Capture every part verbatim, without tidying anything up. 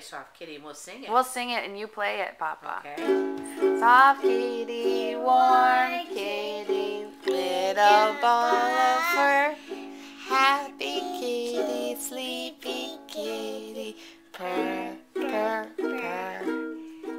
Soft Kitty, and we'll sing it. We'll sing it, and you play it, Papa. Okay. Soft kitty, warm kitty, little ball of fur. Happy kitty, sleepy kitty, purr, purr, purr.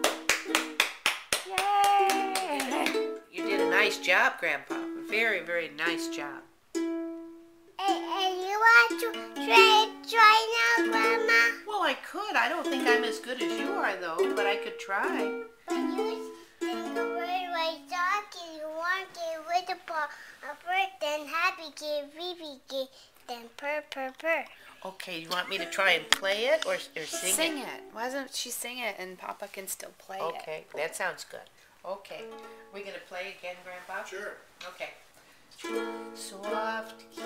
Yay! You did a nice job, Grandpa. Very, very nice job. Hey, hey, you want to try, try now, Grandma? Well, I could. I don't think I'm as good as you are, though, but I could try. When you sing the word like talking, you want to with a paw, a bird, then happy kid, baby kid, then purr, purr, purr. Okay, you want me to try and play it or, or sing, Sing it? it. Why doesn't she sing it, and Papa can still play it? Okay, that sounds good. Okay. We going to play again, Grandpa? Sure. Okay. Soft